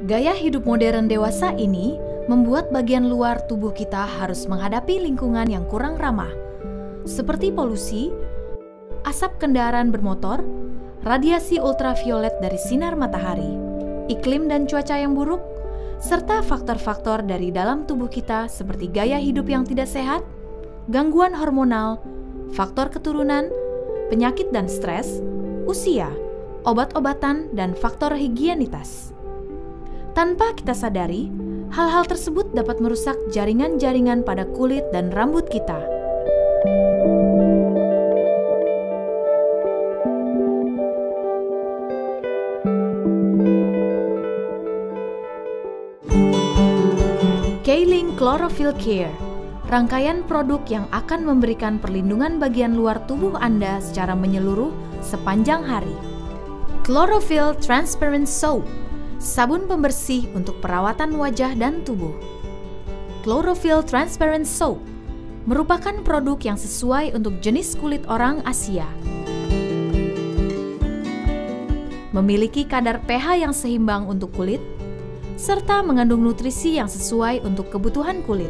Gaya hidup modern dewasa ini membuat bagian luar tubuh kita harus menghadapi lingkungan yang kurang ramah, seperti polusi, asap kendaraan bermotor, radiasi ultraviolet dari sinar matahari, iklim dan cuaca yang buruk, serta faktor-faktor dari dalam tubuh kita seperti gaya hidup yang tidak sehat, gangguan hormonal, faktor keturunan, penyakit dan stres, usia, obat-obatan, dan faktor higienitas. Tanpa kita sadari, hal-hal tersebut dapat merusak jaringan-jaringan pada kulit dan rambut kita. K-Link Chlorophyll Care, rangkaian produk yang akan memberikan perlindungan bagian luar tubuh Anda secara menyeluruh sepanjang hari. Chlorophyll Transparent Soap, sabun pembersih untuk perawatan wajah dan tubuh. Chlorophyll Transparent Soap merupakan produk yang sesuai untuk jenis kulit orang Asia. Memiliki kadar pH yang seimbang untuk kulit, serta mengandung nutrisi yang sesuai untuk kebutuhan kulit.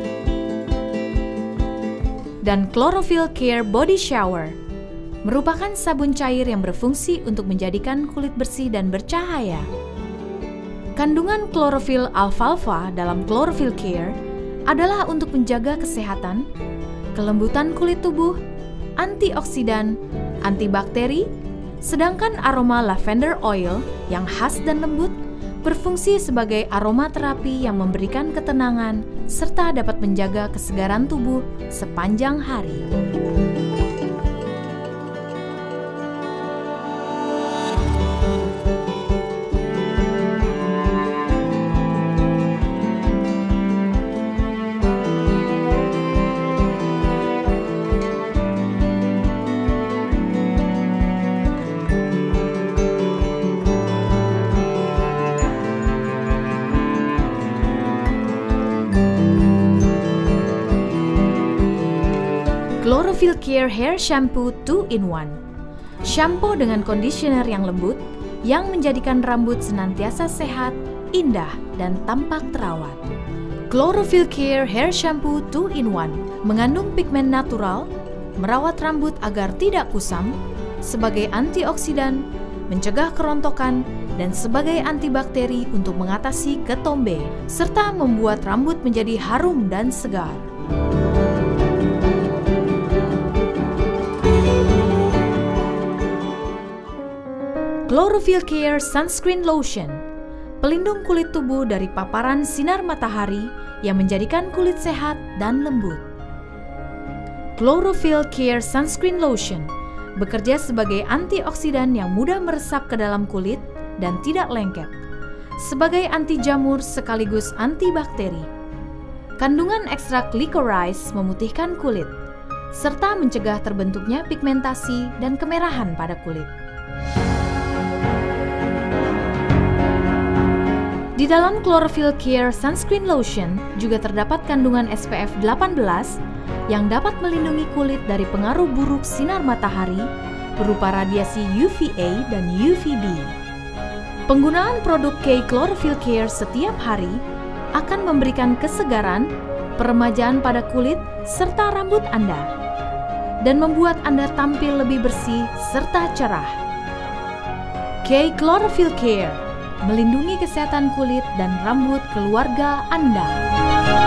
Dan Chlorophyll Care Body Shower merupakan sabun cair yang berfungsi untuk menjadikan kulit bersih dan bercahaya. Kandungan klorofil alfalfa dalam Chlorophyll Care adalah untuk menjaga kesehatan, kelembutan kulit tubuh, antioksidan, antibakteri, sedangkan aroma lavender oil yang khas dan lembut berfungsi sebagai aromaterapi yang memberikan ketenangan serta dapat menjaga kesegaran tubuh sepanjang hari. Chlorophyll Care Hair Shampoo 2-in-1. Shampoo dengan conditioner yang lembut yang menjadikan rambut senantiasa sehat, indah, dan tampak terawat. Chlorophyll Care Hair Shampoo 2-in-1 mengandung pigmen natural, merawat rambut agar tidak kusam, sebagai antioksidan, mencegah kerontokan, dan sebagai antibakteri untuk mengatasi ketombe, serta membuat rambut menjadi harum dan segar. Chlorophyll Care Sunscreen Lotion, pelindung kulit tubuh dari paparan sinar matahari yang menjadikan kulit sehat dan lembut. Chlorophyll Care Sunscreen Lotion bekerja sebagai antioksidan yang mudah meresap ke dalam kulit dan tidak lengket, sebagai anti jamur sekaligus antibakteri. Kandungan ekstrak licorice memutihkan kulit, serta mencegah terbentuknya pigmentasi dan kemerahan pada kulit. Di dalam Chlorophyll Care Sunscreen Lotion juga terdapat kandungan SPF 18 yang dapat melindungi kulit dari pengaruh buruk sinar matahari berupa radiasi UVA dan UVB. Penggunaan produk K Chlorophyll Care setiap hari akan memberikan kesegaran, peremajaan pada kulit serta rambut Anda dan membuat Anda tampil lebih bersih serta cerah. K Chlorophyll Care melindungi kesehatan kulit dan rambut keluarga Anda.